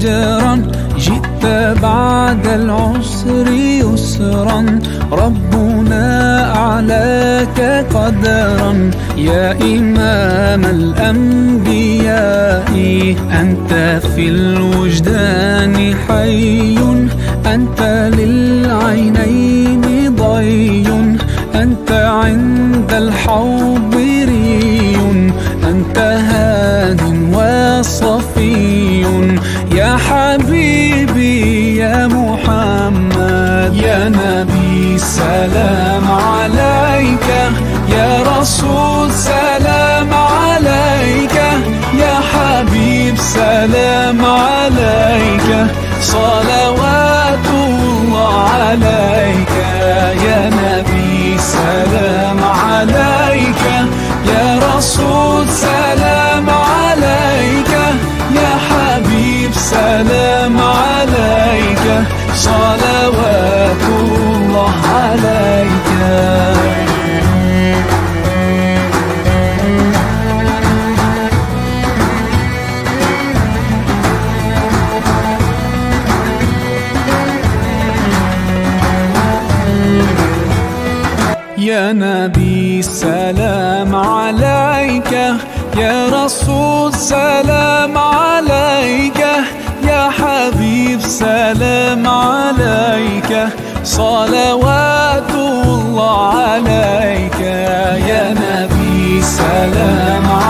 بدرا جئت بعد العسر يسرا ربنا أعلاك قدرا يا إمام الأنبياء أنت في الوجدان حي أنت للعينين ضي أنت عند الحوض ري أنت هاد وصفي يا حبيبي يا محمد يا نبي سلام عليك يا رسول سلام عليك يا حبيب سلام عليك صلوات الله عليك يا نبي سلام عليك يا رسول سلام عليك يا حبيب سلام عليك صلوات الله عليك يا نبي سلام عليك يا رسول سلام عليك يا حبيب سلام عليك صلوات الله عليك يا نبي سلام عليك